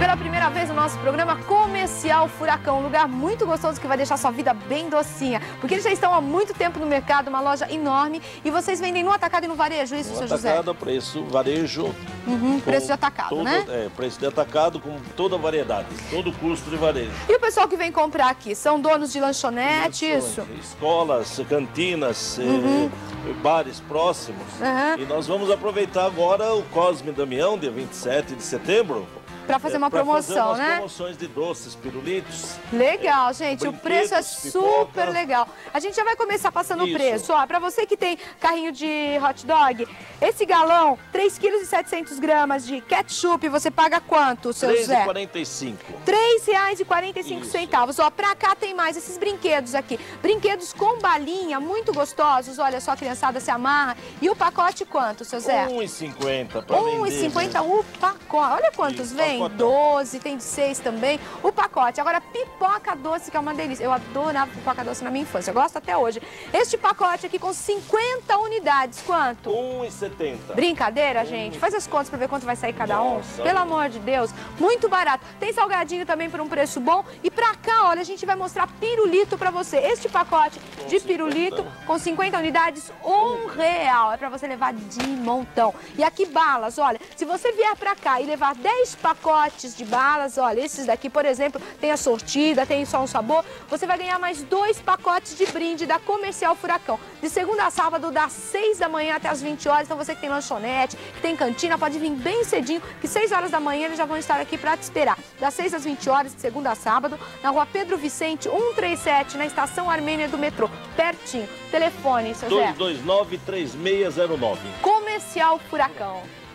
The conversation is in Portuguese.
pela primeira vez no nosso programa Comercial Furacão, um lugar muito gostoso que vai deixar sua vida bem docinha, porque eles já estão há muito tempo no mercado, uma loja enorme, e vocês vendem no atacado e no varejo, isso, seu José? Atacado, preço, varejo. Preço de atacado, né? Preço de atacado com toda a variedade, todo o custo de varejo. E o pessoal que vem comprar aqui, são donos de lanchonete, isso? Escolas, cantinas, bares próximos. E nós vamos aproveitar agora o Cosme Damião, dia 27 de setembro. Para fazer uma promoção, né? Promoções de doces, pirulitos. Legal, gente. O preço é super legal. A gente já vai começar passando o preço. Ó, para você que tem carrinho de hot dog, esse galão, 3,7 kg de ketchup, você paga quanto, seu Zé? R$3,45. R$3,45. Ó, pra cá tem mais esses brinquedos aqui. Brinquedos com balinha, muito gostosos. Olha só, a criançada se amarra. E o pacote quanto, seu Zé? R$1,50 para vender. R$1,50 o pacote. Olha quantos vem. 12, tem de 6 também, o pacote. Agora, pipoca doce, que é uma delícia. Eu adorava pipoca doce na minha infância, eu gosto até hoje. Este pacote aqui com 50 unidades, quanto? R$1,70. Brincadeira, gente? Faz as contas pra ver quanto vai sair cada um. Pelo amor de Deus, muito barato. Tem salgadinho também por um preço bom. E pra cá, olha, a gente vai mostrar pirulito pra você. Este pacote de pirulito com 50 unidades, R$1. É pra você levar de montão. E aqui balas, olha, se você vier pra cá e levar 10 pacotes de balas, olha, esses daqui, por exemplo, tem a sortida, tem só um sabor, você vai ganhar mais 2 pacotes de brinde da Comercial Furacão. De segunda a sábado, das 6 da manhã até as 20 horas, então você que tem lanchonete, que tem cantina, pode vir bem cedinho, que 6 horas da manhã eles já vão estar aqui para te esperar. Das 6 às 20 horas, de segunda a sábado, na rua Pedro Vicente, 137, na Estação Armênia do metrô, pertinho. Telefone, seu Zé? 229-3609. Comercial Furacão.